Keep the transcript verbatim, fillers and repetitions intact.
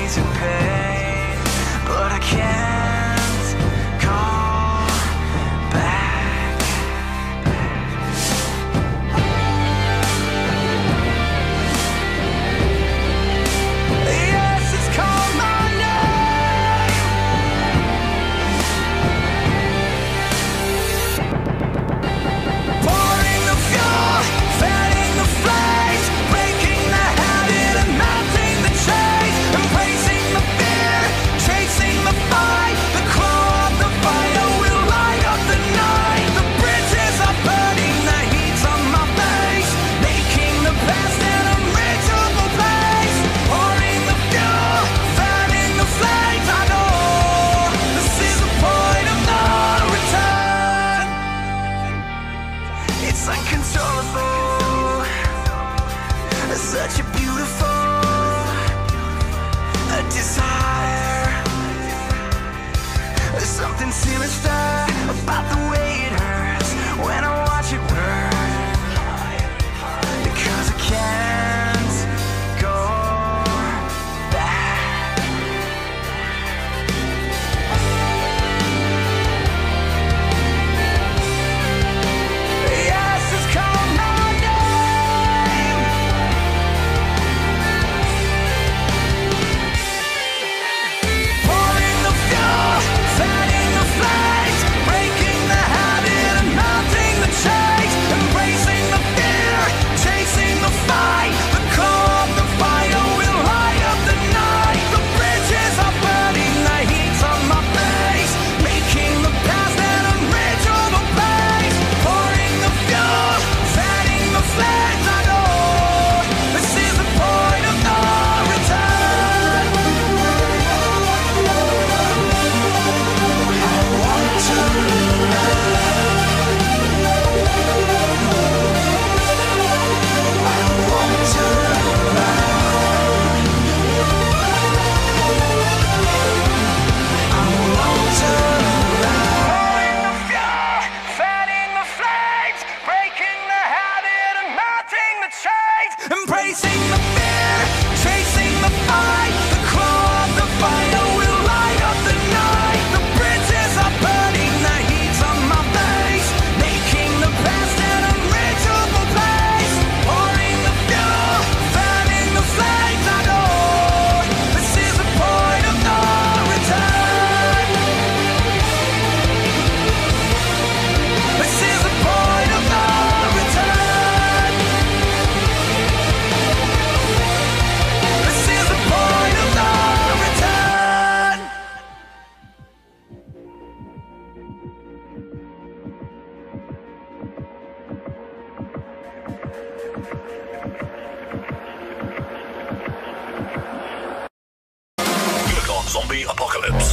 amazing pain, but I can't call back. Yes, it's called my name. Pouring the fuel, fanning the flames, breaking the habit and melting the chains, embracing the fear, chasing the fight. The claw of the fire will light up the night. The bridges are burning, the heat's on my face, making the past an unreachable place. Pouring the fuel, fanning the flames. I know this is the point of no return. It's uncontrollable, such a beautiful a desire. There's something sinister about the way it hurts when I watch it burn, because I can't go back. Yes, it's called my name. Pouring the fuel, fanning the flames, breaking the habit and melting the chains, embracing the fear, chasing the fight. The core of the fire will light up the night. The bridges are burning, the heat's on my face, making the past an unreachable place. Pouring the fuel, fanning the flames. I know this is the point of no return. I want to I want to I want to Pouring the fuel, fanning the flames, breaking the habit and melting the chains, embracing the fear, chasing the fight. The claw of the fire will light up the night. The bridges are burning, the heat's on my face, making the past an unreachable place. Pouring the fuel, fanning the flames. I know this is the point of no return. This is the point of no return. This is the point of no return. Click on Zombie Apocalypse.